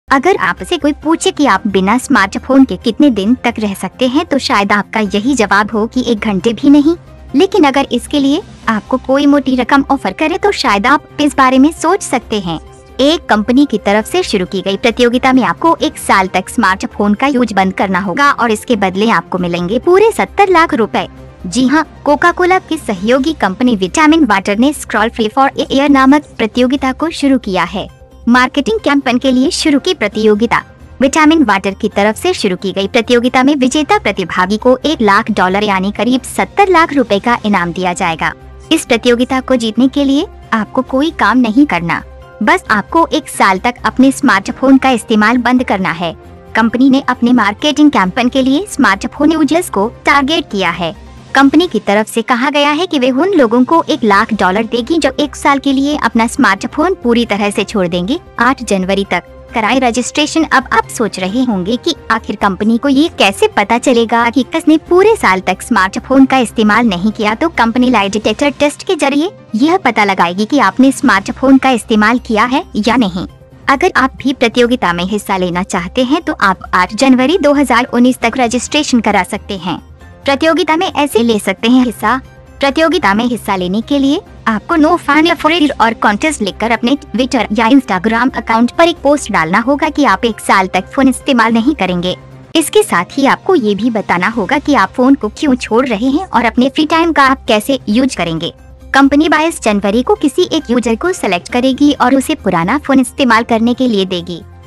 अगर आपसे कोई पूछे कि आप बिना स्मार्टफोन के कितने दिन तक रह सकते हैं तो शायद आपका यही जवाब हो कि 1 घंटे भी नहीं। लेकिन अगर इसके लिए आपको कोई मोटी रकम ऑफर करे तो शायद आप इस बारे में सोच सकते हैं। एक कंपनी की तरफ से शुरू की गई प्रतियोगिता में आपको 1 साल तक स्मार्टफोन का यूज बंद करना होगा और इसके बदले आपको मिलेंगे पूरे 70 लाख रुपए। जी हाँ, कोका कोला की सहयोगी कंपनी विटामिन वाटर ने scroll free for a year नामक प्रतियोगिता को शुरू किया है। मार्केटिंग कैंपेन के लिए शुरू की प्रतियोगिता। विटामिन वाटर की तरफ से शुरू की गई प्रतियोगिता में विजेता प्रतिभागी को $1 लाख यानी करीब 70 लाख रुपए का इनाम दिया जाएगा। इस प्रतियोगिता को जीतने के लिए आपको कोई काम नहीं करना, बस आपको 1 साल तक अपने स्मार्टफोन का इस्तेमाल बंद करना है। कंपनी ने अपने मार्केटिंग कैंपेन के लिए स्मार्टफोन यूजर्स को टारगेट किया है। कंपनी की तरफ से कहा गया है कि वे उन लोगों को $1 लाख देगी जो 1 साल के लिए अपना स्मार्टफोन पूरी तरह से छोड़ देंगे। 8 जनवरी तक कराएं रजिस्ट्रेशन। अब आप सोच रहे होंगे कि आखिर कंपनी को ये कैसे पता चलेगा कि किसने पूरे साल तक स्मार्टफोन का इस्तेमाल नहीं किया। तो कंपनी लाई डिटेक्टर टेस्ट के जरिए यह पता लगाएगी कि आपने स्मार्टफोन का इस्तेमाल किया है या नहीं। अगर आप भी प्रतियोगिता में हिस्सा लेना चाहते हैं तो आप 8 जनवरी 2019 तक रजिस्ट्रेशन करा सकते हैं। प्रतियोगिता में ऐसे ले सकते हैं हिस्सा। प्रतियोगिता में हिस्सा लेने के लिए आपको नो फन फॉर और कॉन्टेस्ट लिखकर अपने ट्विटर या इंस्टाग्राम अकाउंट पर एक पोस्ट डालना होगा कि आप 1 साल तक फोन इस्तेमाल नहीं करेंगे। इसके साथ ही आपको ये भी बताना होगा कि आप फोन को क्यों छोड़ रहे हैं और अपने फ्री टाइम का आप कैसे यूज करेंगे। कंपनी 22 जनवरी को किसी एक यूजर को सिलेक्ट करेगी और उसे पुराना फोन इस्तेमाल करने के लिए देगी।